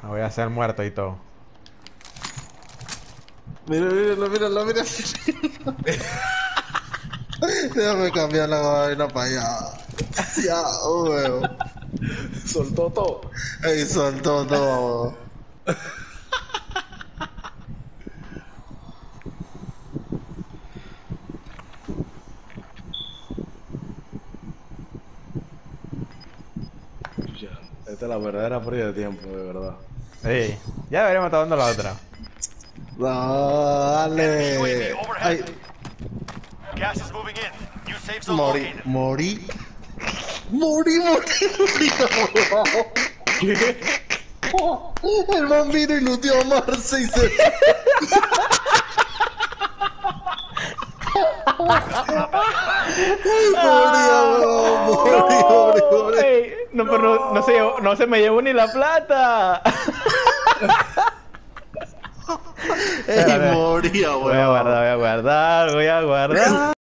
Me voy a hacer muerto y todo. Míralo. Déjame cambiar la vaina para allá. Ya, weón. Soltó todo. Ey, soltó todo. Ya, esta es la verdadera pérdida de tiempo, de verdad. Sí. Ya deberíamos estar dando la otra. Dale. Ay, Gas is moving in. New safe zone morí. located. ¿Qué? El man vino y luteó a Marce y se... Morí. Ey, no, pero no se me llevó ni la plata. Ey, moría, Voy a weón. guardar.